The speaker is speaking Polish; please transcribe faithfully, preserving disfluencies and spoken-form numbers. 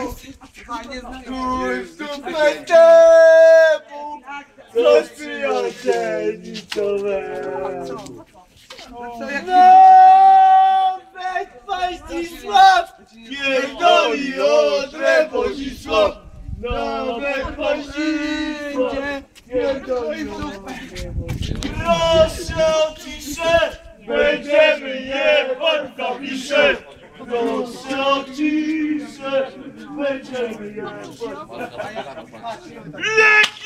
Tu będziemy coś przyjacielnicowego. Nawet Paździsław pierdoli od Rewodzisław. Nawet Paździsław pierdoli od Rewodzisław. Proszę o ciszę, będziemy jebać zapisze. Proszę o ciszę, będziemy jebać.